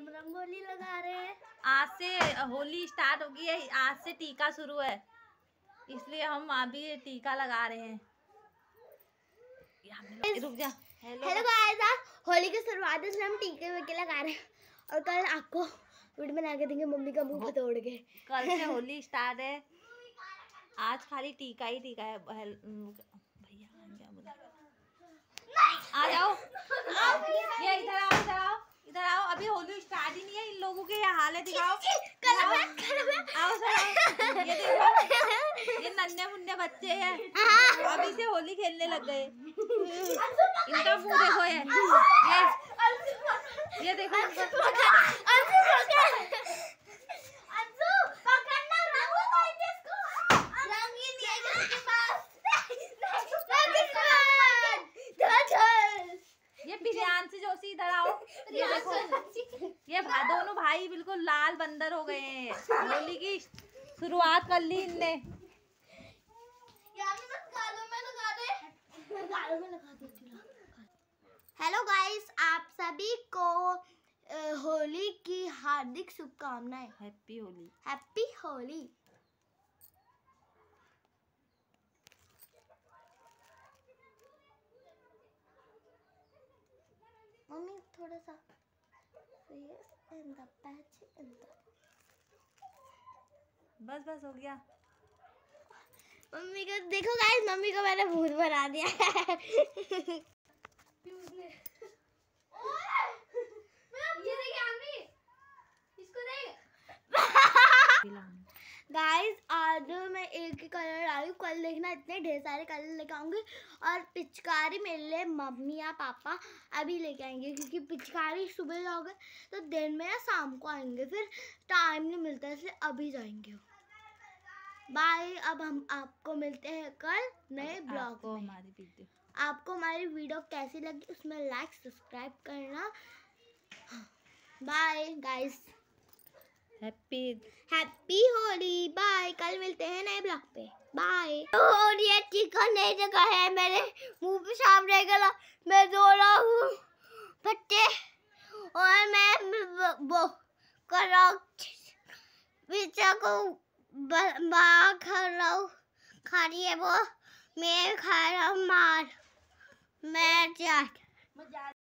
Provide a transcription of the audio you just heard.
हम रंगोली लगा रहे हैं। आज से होली स्टार्ट होगी है, आज से टीका शुरू है, इसलिए हम अभी टीका लगा रहे हैं। रुक जा। हेलो गाइस, होली की शुरुआत इसलिए हम टीके वीके लगा रहे हैं और कल आपको वीडियो बना के देंगे मम्मी का मुंह तोड़ के। कल से होली स्टार्ट है, आज खाली टीका ही टीका है। भैया क्या बोला? आ जाओ, ये इधर आओ, इधर आओ, इधर आओ। अभी होली स्टार्ट ही नहीं है, इन लोगों के ये हाल है। दिखाओ, आओ सर, ये देखो, ये नन्हे मुन्ने बच्चे हैं, अभी से होली खेलने लग गए। इनका मुंह देखो, ये देखो प्रियांश जोशी, इधर आओ। ये देखो, ये दोनों भाई बिल्कुल लाल बंदर हो गए हैं। होली की शुरुआत कर ली इनने। हेलो गाइस, आप सभी को होली की हार्दिक शुभकामनाएं। Happy Holi. Happy Holi. Mummy थोड़ा सा बस हो गया। मम्मी को देखो गाइस, मम्मी को मैंने भूत बना दिया है। गाइस आज मैं एक ही कलर लाई हूँ, कल देखना इतने ढेर सारे कलर लेके आऊंगी। और पिचकारी मेरे लिए मम्मी या पापा अभी लेके आएंगे, क्योंकि पिचकारी सुबह जाओगे तो दिन में या शाम को आएंगे, फिर टाइम नहीं मिलता, इसलिए अभी जाएंगे। बाय। अब हम आपको मिलते हैं कल नए ब्लॉग में। आपको हमारी वीडियो कैसी लगी उसमें लाइक सब्सक्राइब करना। Bye guys, happy Holi. Bye, कल मिलते हैं नए ब्लॉग पे। बाय। और ये चिकन नई जगह है, मेरे मुंह पे सांप रह गया, मैं रो रहा हूँ बच्चे, और मैं वो कर रहा हूँ पीछे को खा रहा हूँ, खा रही है वो, मैं खा रहा हूँ मार, मैं